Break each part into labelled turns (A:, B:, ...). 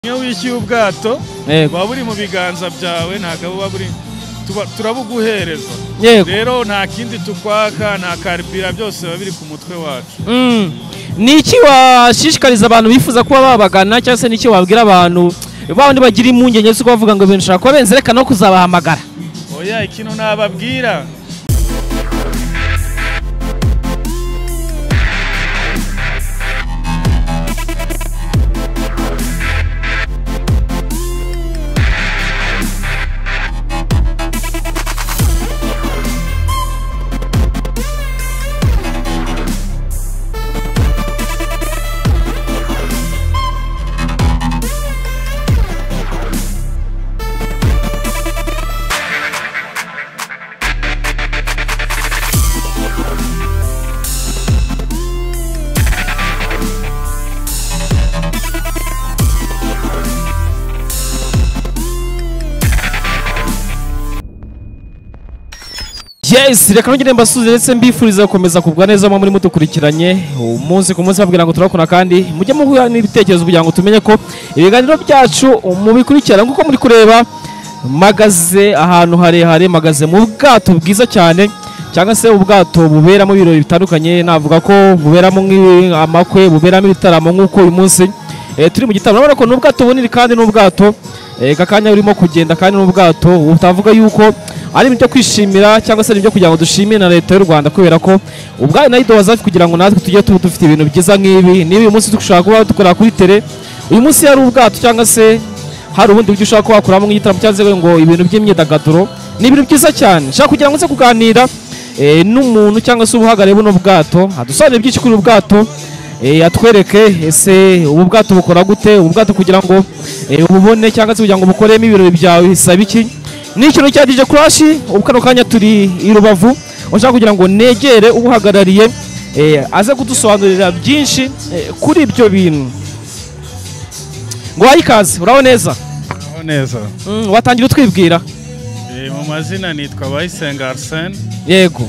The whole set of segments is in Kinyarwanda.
A: Iyo wishyuye ubwato buba buri mu biganza byawe ntabwo buba buri turabuguhereza rero nta kindi tukwaka nta karibira byose biba biri ku mutwe wacu.
B: Ni iki washishikariza abantu bifuza kuba babagana cyangwa se ni iki wabwira abantu bandi bagira impungenge zo kuvuga ngo ibintu ushaka kuba benze reka no kuzabahamagara?
A: Oya, ikintu nababwira
B: Yes, reka nongere mbasuze ndetse mbifuriza gukomeza kubwa neza muri mudukurikiranye umunsi ku munsi babwira ngo turakuna kandi mujye muhuya n'ibitekerezo kugira ngo tumenye ko ibiganiro byacu mubikurikirana nguko muri kureba magaze ahantu harehare magaze mu bwato bwiza cyane cyangwa se ubwato buberamo ibirori bitandukanye navuga ko buberamo amakwe buberamo ibitaramo nk'uko uyu munsi turi mu gitaramo urabona ko n'ubwato bunini kandi n'ubwato kakanya urimo kugenda kandi n'ubwato utavuga yuko ari ibintu byo kwishimira cyangwa se ibyo kugira ngo dushimire na leta y'u Rwanda kubera ko ubwayo nayo idoza kugira ngo natwe tujye dufite ibintu byiza nk'ibi niba uyu munsi dushaka kuba dukora kuri tele uyu munsi hari ubwato cyangwa se hari ubundi buryo ushaka kubakuramo nk'igitaramo cyangwa se ngo ibintu by'imyidagaduro ni ibintu byiza cyane nshaka kugira ngo nze kuganira n'umuntu cyangwa se ubuhagarariye buno bwato adusobanurire byinshi kuri ubu bwato atwereke ese ubu bwato bukora gute ubu bwato kugira ngo ububone cyangwa se kugira ngo bukoremo ibirori byawe bisaba iki ni ikintu cya DJ Crash ubu kano kanya turi i Rubavu ushaka kugira ngo negere ubuhagarariye aze kudusobanurira byinshi kuri ibyo bintu ngo wayikaze uraho neza watangira utwibwira
A: mu mazina nitwa Bayisenga Arsene.
B: Yego,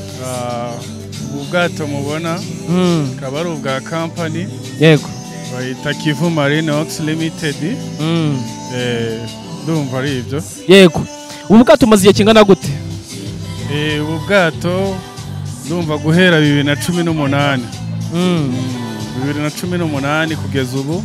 A: ubwato mubona akaba ari ubwa company
B: yego
A: bayita Kivu Marine Ox Limited. Ndumva ari ibyo.
B: Yego, ubu bwato umaze igihe kingana gute?
A: Ubu bwato ndumva guhera 2018 2018 kugeza ubu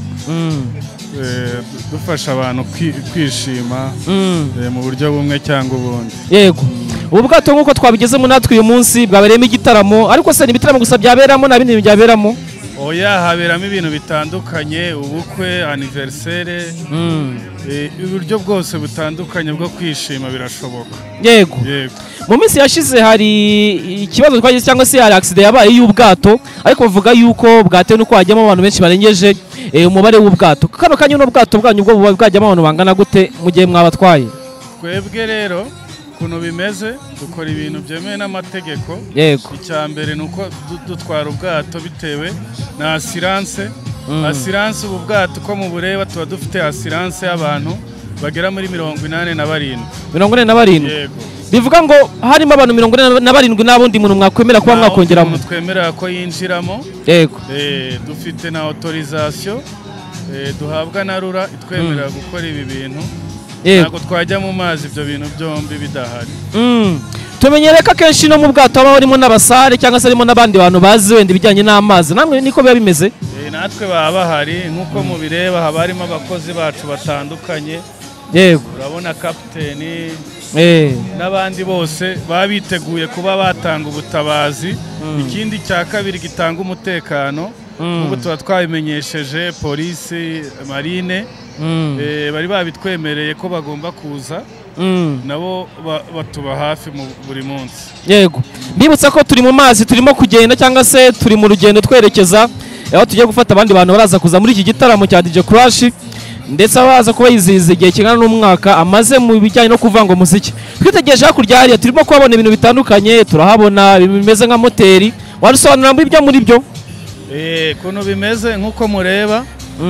A: dufasha abantu kwishima mu buryo bumwe cyangwa ubundi.
B: Yego, ubu bwato nk'uko twabigezemo natwe uyu munsi bwabereyemo igitaramo ariko se ni ibitaramo gusa byaberamo na bindi byaberamo?
A: Oya, haberamo ibintu bitandukanye, ubukwe, anniversaire, uburyo bwose butandukanye bwo kwishima birashoboka.
B: Yego, mu minsi yashize hari ikibazo twagize cyangwa se hari accident yabaye y'ubwato ariko bavuga yuko bwatewe nuko hajyamo abantu benshi barengeje umubare w'ubwato. Kano kanya no bwato bwanyu bwo bwajyamo abantu bangana gute mu gihe mwabatwaye?
A: Twebwe rero kuno bimeze dukora ibintu byemewe n'amategeko.
B: Yego,
A: icya mbere nuko dutwara ubwato bitewe na assurance. Assurance ubu bwato ko mu bureba tuba dufite assurance y'abantu bagera muri 47.
B: 47?
A: Yego,
B: bivuga ngo harimo abantu 47 n'abundi muntu mwakwemera kuba mwakongeramo?
A: Twemera ko yinjiramo.
B: Yego,
A: dufite na autorisation duhabwa na RURA itwemerera gukora ibi bintu. Ntabwo twajya mu mazi ibyo bintu byombi bidahari.
B: Tumenyereka kenshi no mu bwato haba harimo n'abasare cyangwa se harimo n'abandi bantu bazi wenda ibijyanye n'amazi, namwe niko biba bimeze?
A: Natwe baba bahari nk'uko mubireba, haba harimo abakozi bacu batandukanye.
B: Yego,
A: urabona kapiteni n'abandi bose baba biteguye kuba batanga ubutabazi. Ikindi cya kabiri gitanga umutekano ubu tuba twabimenyesheje polisi, marine, bari babitwemereye ko bagomba kuza nabo batuba hafi mu buri munsi.
B: Yego, mbibutsa ko turi mu mazi turimo kugenda cyangwa se turi mu rugendo twerekeza aho tugiye gufata abandi bantu baraza kuza muri iki gitaramo cya DJ Crash ndetse abaza kuba yizihiza igihe kingana n'umwaka amaze mu bijyanye no kuvanga umuziki. Twitegereje hakurya hariya turimo kuhabona ibintu bitandukanye, turahabona bimeze nka moteri. Warusobanura muri ibyo muri byo?
A: Kuno bimeze nk'uko mureba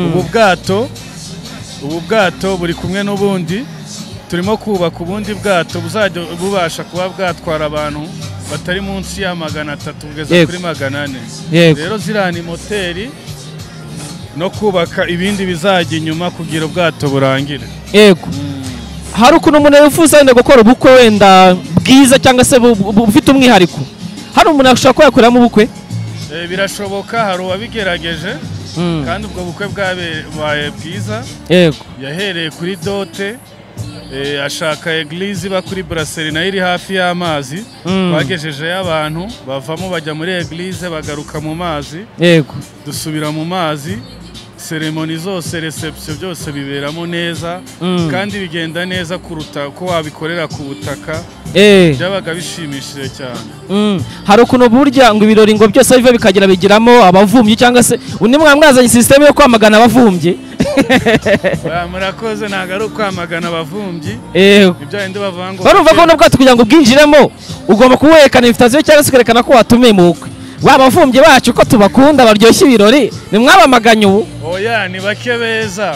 A: ubu bwato buri kumwe n'ubundi turimo kubaka ubundi bwato buzajya bubasha kuba bwatwara abantu batari munsi ya 300 kugeza kuri 400. Rero ziriya ni moteri no kubaka ibindi bizajya inyuma kugira ubwato burangire.
B: Yego. Hari ukuntu umuntu yifuza wenda gukora ubukwe wenda bwiza cyangwa se bufite umwihariko, hari umuntu ashobora kuba yakoreramo ubukwe?
A: Birashoboka, hari uwabigerageje kandi ubwo bukwe bwabaye bwiza.
B: Yego.
A: Yahereye kuri dote, ashaka eglise iba kuri brasserie nayo iri hafi y'amazi. Twagejejeyo abantu bavamo bajya muri eglise bagaruka mu mazi.
B: Yego.
A: Dusubira mu mazi, ceremony zose, reception byose biberamo neza kandi bigenda neza kuruta ko wabikorera ku butaka. Byabaga bishimishije cyane.
B: Hari ukuntu burya ngo ibirori ngo byose biva bikagira bigiramo abavumbyi cyangwa se undi mwamwazanye system yo kwamagana abavumbyi.
A: Murakoze, ntago ari ukwamagana abavumbyi. Ibyo indi bavuga ngo
B: barumva ko n'ubwato kugira ngo bwinjiremo ugomba kuwerekana invitation cyangwa se kwerekana ko watumiye mu bukwe. Babavumbye bacu ko tubakunda baryoshye ibirori, ni mwabamaganye ubu?
A: Oya, ni bake beza.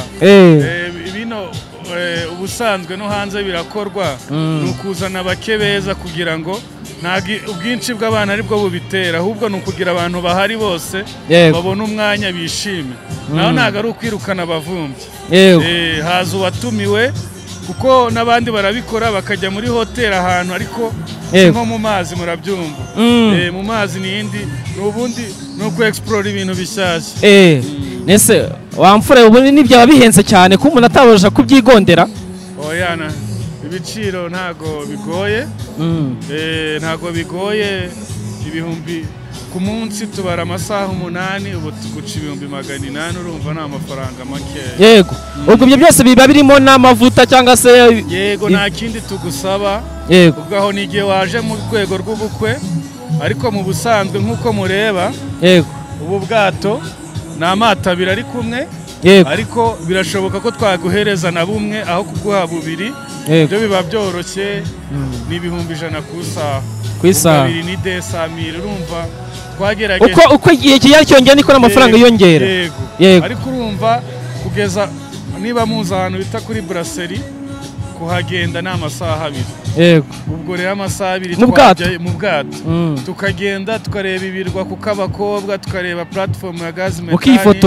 A: Bino ubusanzwe no hanze birakorwa, nukuzana bake beza kugira ngo ubwinshi bw'abana aribwo bubitera, ahubwo nukugira abantu bahari bose babona umwanya bishime. Naho ntago ari ukwirukana abavumbyi. Haza uwatumiwe kuko n'abandi barabikora bakajya muri hotel ahantu, ariko nko mu mazi murabyumva. Mu mazi n'indi n'ubundi nuko explore ibintu bishyashya.
B: Nese wamfura ubu nibyaba bihenze cyane ko umuntu atabasha kubyigondera?
A: Oya, ibiciro ntago bigoye. Ntago bigoye, ibihumbi ku munsi tubara amasaha 8, ubu tuguca 800, urumva ni amafaranga make.
B: Yego. Ubwo ibyo byose biba birimo n'amavuta cyangwa se?
A: Yego, nta kindi tugusaba. Ubwo aho nigiye waje mu rwego rw'ubukwe, ariko mu busanzwe nk'uko mureba.
B: Yego.
A: Ubu bwato ni amato abiri ari kumwe, ariko birashoboka ko twaguhereza na bumwe aho kuguha bubiri. Ibyo biba byoroshye, ni 100 ku isaha.
B: Ku isaha.
A: Bibiri ni 200,000, urumva twagerageje.
B: Uko igihe kijya cyongera niko n'amafaranga yongera.
A: Yego. Ariko urumva kugeza niba muzi ahantu bita kuri brasserie kuhagenda ni amasaha 2.
B: Yego.
A: Ubwo rero amasaha 2
B: twajya
A: mu bwato tukagenda tukareba ibirwa kuko abakobwa, tukareba platform ya gaz metane,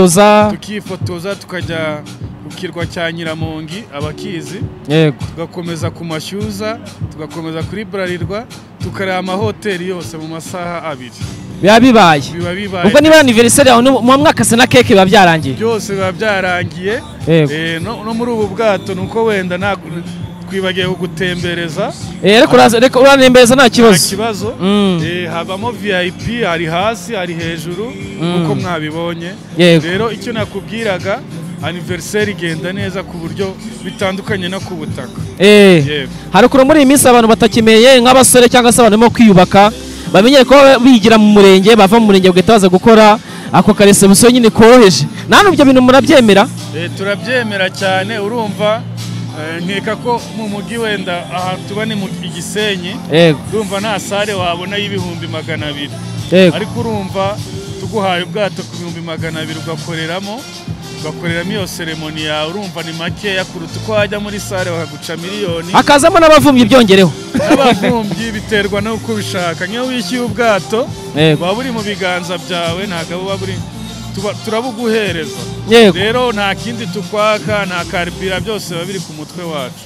A: tukifotoza tukajya ku kirwa cya Nyiramongi abakizi.
B: Yego.
A: Tugakomeza ku Mashyuza, tugakomeza kuri Bralirwa, tukareba amahoteli yose mu masaha 2.
B: Biba bibaye. Ubwo niba anniversaire yawe mu mwaka se na cake biba byarangiye?
A: Byose biba byarangiye. No muri ubu bwato nuko wenda twibagiye kugutembereza.
B: Reka uranembereza nta kibazo.
A: Nta kibazo. Habamo VIP, hari hasi, hari hejuru uko mwabibonye. Rero icyo nakubwiraga, anniversaire igenda neza ku buryo bitandukanye no ku butaka.
B: Hari ukuntu muri iyi minsi abantu batakimeye nk'abasore cyangwa se abantu barimo kwiyubaka, bamenye ko bigira mu murenge, bava mu murenge bagahita baza gukora ako karesebusiyo nyine koroheje. Nano ibyo bintu murabyemera?
A: Turabyemera cyane. Urumva nkeka ko mu mujyi wenda aha tuba ni mu Gisenyi, urumva nta sare wabona y'ibihumbi 200. Ariko urumva tuguhaye ubwato ku 200 ugakoreramo iyo ceremony yawe, urumva ni makeya kuruta uko wajya muri sare bakaguca miliyoni.
B: Hakazamo n'abavumbyi byongereho.
A: N'abavumbyi biterwa n'uko ubishaka. Niyo wishyuye ubwato waba uri mu biganza byawe, ntabwo buba buri turabuguhereza. Rero nta kindi tukwaka, nta karibira, byose biba biri ku mutwe wacu.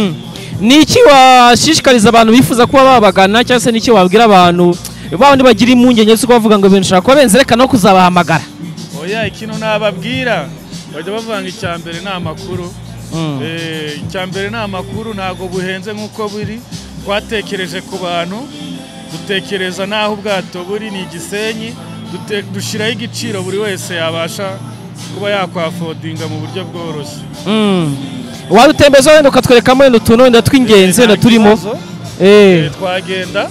B: Ni iki washishikariza abantu bifuza kuba babagana, cyangwa se ni iki wabwira abantu bandi bagira impungenge zo kuvuga ngo ibintu ushaka kuba benze reka no kuzabahamagara?
A: Oya, ikintu nababwira bajya bavanga icyambere ni amakuru. Icyambere ni amakuru, ntago buhenze nk'uko buri. Twatekereje ku bantu, dutekereza naho ubwato buri ni Gisenyi, dushyiraho igiciro buri wese yabasha kuba yakwafodinga mu buryo bworoshye.
B: Wadutembeza wenda ukatwerekamo wenda utuntu wenda tw'ingenzi wenda turimo.
A: Twagenda.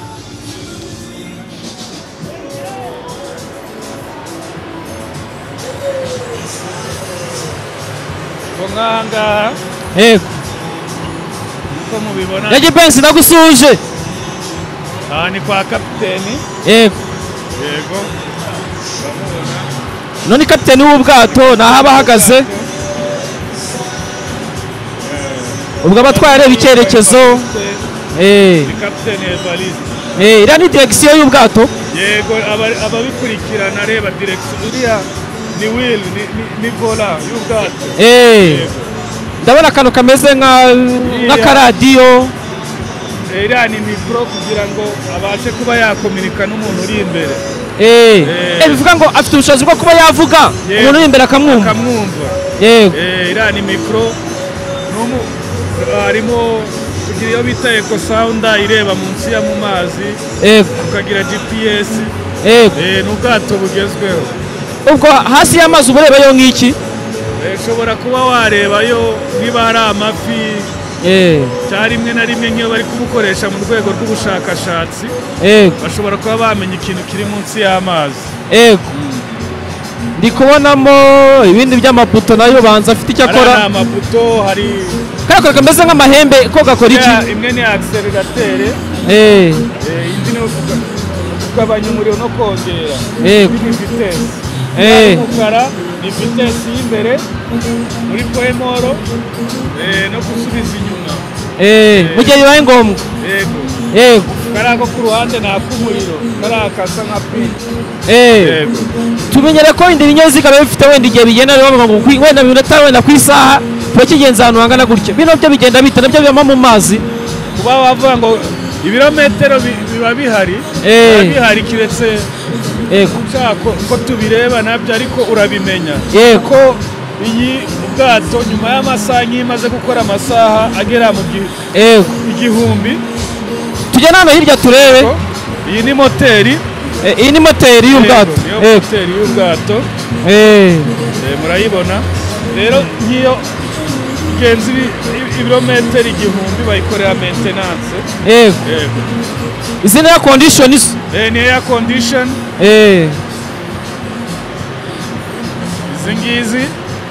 A: Ngaha.
B: Yego.
A: Uko mubibona.
B: Yaje Bensi nagusuje.
A: Ni kwa kapiteni.
B: Yego. None kapiteni w'ubwato nahaba hagaze. Ubwo abatwaye areba icyerekezo.
A: Ni kapiteni Evariste.
B: Iriya ni direction y'ubwato.
A: Yego, ababikurikirana areba direction. Iriya ni wheel ni vola y'ubwato.
B: Ndabona akantu kameze nk'akaradiyo.
A: Iriya ni mikoro kugira ngo abashe kuba yakominika n'umuntu uri imbere.
B: Bivuga ngo afite ubushobozi bwo kuba yavuga umuntu uri imbere akamwumva. Yego.
A: Iriya ni mikoro harimo kugira iyo bita eco sound ireba munsi ya mu mazi. Ukagira GPS. Ni ubwato bugezweho.
B: Ubwo hasi y'amazi uba urebayo nk'iki?
A: Ushobora kuba warebayo niba hari amafi cyangwa rimwe na rimwe nk'iyo bari kubukoresha mu rwego rw'ubushakashatsi bashobora kuba bamenya ikintu kiri munsi y'amazi.
B: Ndi kubonamo ibindi by'amaputo nayo banza afite icyo akora.
A: Hari amaputo, hari
B: kariya kameze nk'amahembe ko gakora iki?
A: Imwe ni accelerateri, indi ni kugabanya umuriro no kongera. Vitesse. Umukara ni vitesse y'imbere muri poemoro no gusubiza inyuma.
B: Mu gihe bibaye ngombwa. Yego.
A: Kariya ko ku ruhande ni ak'umuriro, kariya kasa nka pinki.
B: Tumenyere ko indi binyabiziga biba bifite wenda igihe bigenda wenda minota wenda ku isaha tuba kigenza ahantu hangana gutya. Bino byo bigenda bita nabyo bibamo mu mazi.
A: Kuba wavuga ngo ibirometero biba bihari kiretse ko tubireba nabyo ariko urabimenya ko iyi ubwato nyuma y'amasaha nk'imaze gukora amasaha agera mu igihumbi.
B: Tujya hano hirya turebe.
A: Iyi ni moteri.
B: Iyi ni moteri y'ubwato.
A: Moteri y'ubwato. Murayibona rero nk'iyo igenzi ibirometero igihumbi bayikorera maintenance.
B: Izi ni air condition.
A: Ni air condition. Izi ngizi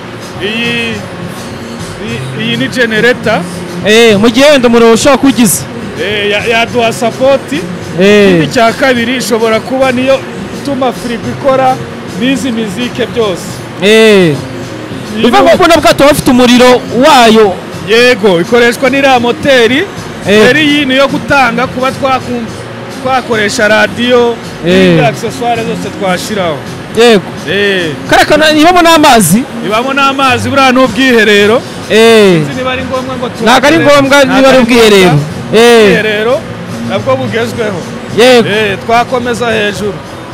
A: iyi ni generator.
B: Mu gihe wenda umuriro ushobora kugiza
A: yaduha sapoti. Icya kabiri ishobora kuba niyo ituma firigo ikora n'izi mizike byose.
B: Bivuga ngo buno bwato bafite umuriro wayo.
A: Yego, ikoreshwa n'iriya moteri. Iyi ni yo gutanga kuba twakoresha radiyo n'indi accessoire zose twashiraho.
B: Yego. Karakana ibamo n'amazi.
A: Ibamo n'amazi buriya n'ubwiherero. Niba ari ngombwa ngo
B: ntabwo ari ngombwa niba ari ubwiherero.
A: Ubwiherero nabwo bugezweho.
B: Yego.
A: Twakomeza hejuru.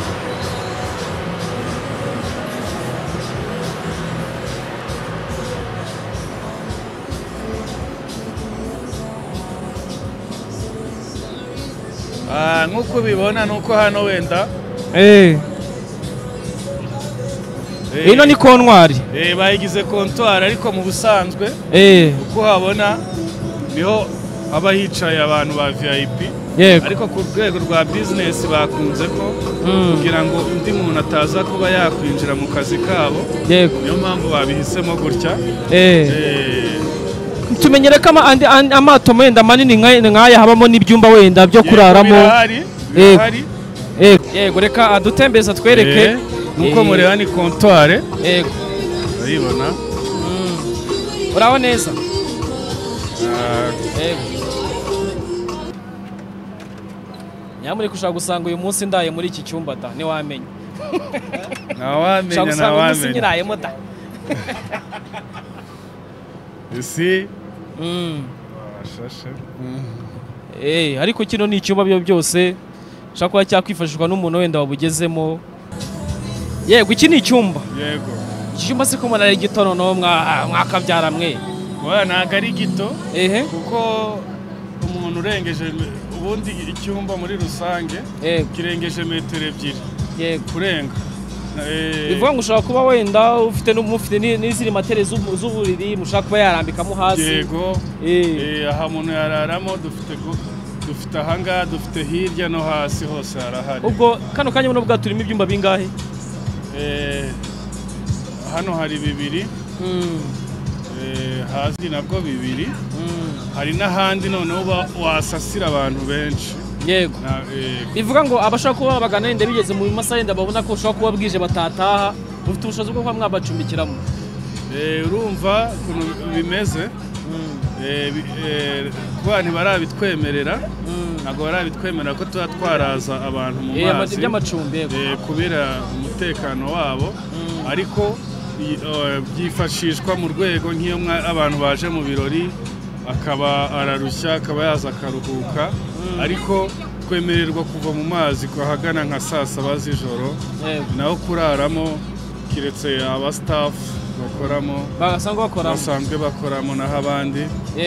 A: Nk'uko ubibona nuko hano wenda
B: ino ni kontwari.
A: Bayigize kontwari ariko mu busanzwe uko habona niho haba hicaye abantu ba VIP. Ariko ku rwego rwa business bakunze ko kugira ngo undi muntu ataza kuba yakwinjira mu kazi kabo. Niyo mpamvu babihisemo gutya.
B: Tumenyere ko amato wenda manini nk'aya habamo n'ibyumba wenda byo kuraramo. Yego, reka adutembeza twereke.
A: Nuko mureba ni kontware.
B: Yego.
A: Urayibona?
B: Uraho neza? Yego. Nyamuri kushaka gusanga uyu munsi ndaye muri iki cyumba da ntiwamenya.
A: Ntawamenya.
B: Nyirayemo da.
A: Isi.
B: Ariko kino ni icyumba byo byose ushaka kuba cyakwifashishwa n'umuntu wenda wabugezemo. Yego, iki ni icyumba.
A: Yego.
B: Iki cyumba se ko umuntu ari gito noneho mwakabyara mwe.
A: Ntabwo ari gito kuko umuntu urengeje ubundi icyumba muri rusange kirengeje metero 2 kurenga.
B: Bivuga ngo ushobora kuba wenda ufite n'izindi matere z'uburiri mushaka kuba yarambikamo hasi.
A: Yego. Aha umuntu yararamo dufite ahangaha dufite hirya no hasi hose harahari.
B: Ubwo kano kanya buno bwato turimo ibyumba bingahe?
A: Hano hari 2. Hasi nabwo 2. Hari n'ahandi noneho wasasira abantu benshi.
B: Yego. Bivuga ngo abashaka kuba bagana wenda bigeze mu masaha yenda babona ko ushaka kuba bwije batataha ufite ubushobozi bwo kuba mwabacumbikiramo.
A: Urumva ukuntu bimeze. Kuba ntibarabitwemerera. Ntabwo barabitwemerera ko tuba twaraza abantu mu mazi.
B: By'amacumbi.
A: Kubera umutekano wabo. ariko byifashishwa mu rwego nk'iyo abantu baje mu birori akaba ararushya akaba yaza akaruhuka ariko twemererwa kuva mu mazi ahagana nka saa saba z'ijoro naho kuraramo kiretse aba staff bakoramo basanzwe bakoramo naho abandi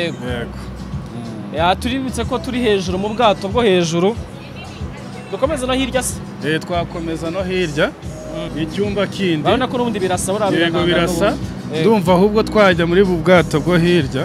B: yego tuributse ko turi hejuru mu bwato bwo hejuru dukomeza no hirya se
A: twakomeza no hirya icyumba kindi
B: urabona ko n'ubundi birasa
A: yego birasa ndumva ahubwo twajya muri bu bwato bwo hirya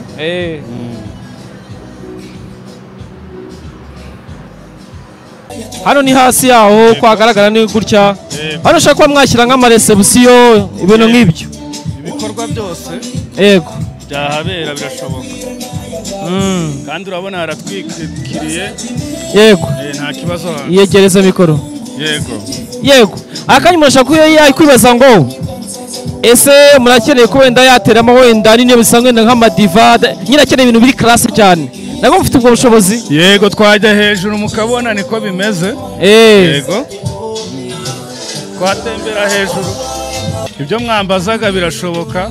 B: hano ni hasi yaho kwagaragara ni gutya hano ushaka kuba mwashyira nk'amaresebusiyo ibintu nk'ibyo
A: ibikorwa byose
B: yego
A: byahabera birashoboka kandi urabona haratwikiriye
B: yego
A: nta kibazo
B: yegereza mikoro yego akanya murashaka kwibaza ngo ese murakeneye ko wenda yateramo wenda n'intebe zisanzwe nk'amadiva nyine akeneye ibintu biri karase cyane nabwo mufite ubwo bushobozi
A: yego twajya hejuru mukabona niko bimeze yego twatembera hejuru ibyo mwambazaga birashoboka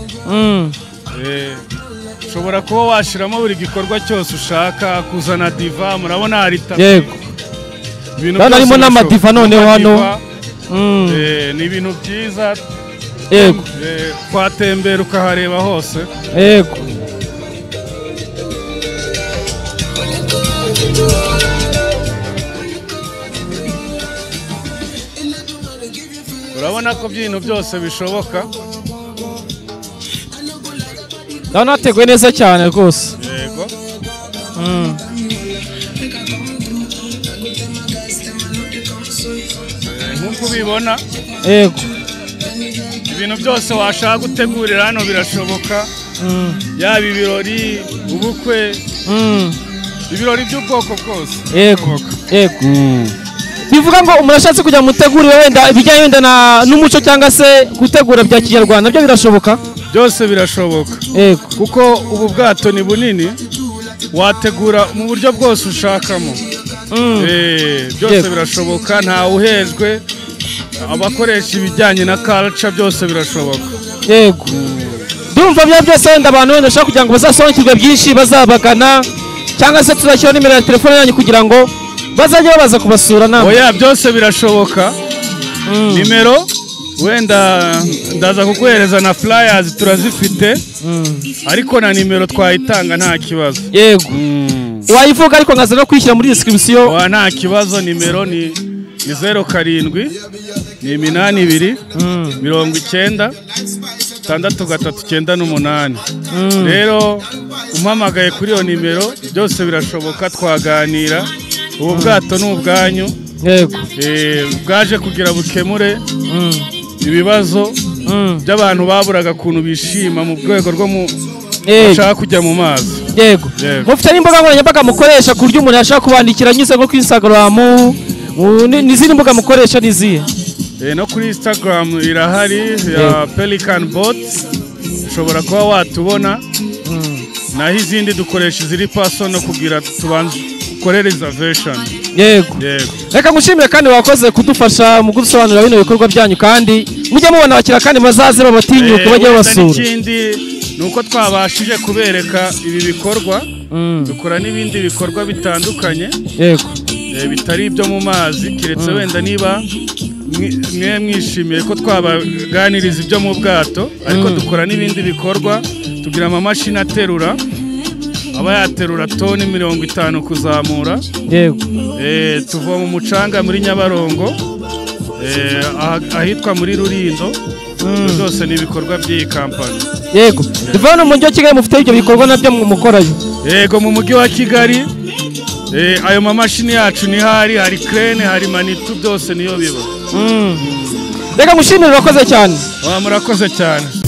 A: ushobora kuba washyiramo buri gikorwa cyose ushaka kuzana diva murabona hari tapi
B: yego hano harimo n'amadiva noneho hano
A: ni ibintu byiza
B: yego
A: twatembera ukahareba hose
B: yego
A: urabona ko ibintu byose bishoboka
B: ndabona hateguye neza cyane rwose
A: yego nk'uko ubibona
B: yego
A: ibintu byose washaka gutegurira hano birashoboka yaba ibirori ubukwe ibirori by'ubwoko bwose
B: yego yego bivuga ngo umuntu ashatse kujya mutegurire wenda ibijyanye wenda n'umuco cyangwa se gutegura bya kinyarwanda byo birashoboka
A: byose birashoboka
B: yego
A: kuko ubu bwato ni bunini wategura mu buryo bwose ushakamo byose birashoboka ntawe uhejwe abakoresha ibijyanye na culture byose birashoboka
B: yego ndumva bya byose wenda abantu wenda bashaka kugira ngo bazasobanukirwe byinshi bazabagana cyangwa se tuzashyiraho nimero ya telefone yanyu kugira ngo bazajya babaza kubasura nawe
A: oya byose birashoboka nimero wenda ndaza kuguhereza na flyers turazifite ariko na nimero twayitanga nta kibazo
B: yego wayivuga ariko nkaza no kwishyira muri description
A: nta kibazo nimero ni 07 ni 82 90 639 rero umpamagaye kuri iyo nimero byose birashoboka twaganira ubu bwato ni ubwanyu
B: yego
A: bwaje kugira bukemure ibibazo by'abantu baburaga kuntu bishima mu rwego rwo bashaka kujya mu mazi
B: yego mufite n'imbuga nkoranyambaga mukoresha ku buryo umuntu yashaka kubandikira anyuze nko kuri Instagram n'izindi mbuga mukoresha n'izihe
A: no kuri Instagram irahari ya Pelican Boat ushobora kuba watubona naho izindi dukoresha iziri personal kugira tubanze ukore reservation
B: yego reka ngushimire kandi wakoze kudufasha mu gusobanurira bino bikorwa byanyu kandi mujye mubona abakira kandi bazaze babatinyuka bajye babasura
A: ikindi nuko twabashije kubereka ibi bikorwa dukora n'ibindi bikorwa bitandukanye
B: yego
A: bitari ibyo mu mazi kiretse wenda niba mwe mwishimiye ko twabaganiriza ibyo mu bwato ariko dukora n'ibindi bikorwa tugira amamashini aterura aba yaterura toni 50 kuzamura
B: yego
A: tuva mu mucanga muri Nyabarongo ahitwa muri Rurindo byose ni ibikorwa by'iyi kampani
B: yego divana mu mujyi wa Kigali mufite ibyo bikorwa nabyo mukorayo
A: yego mu mujyi wa Kigali ayo mamashini yacu ni hari crane hari manitu byose niyo biba
B: reka mushimire urakoze cyane
A: murakoze cyane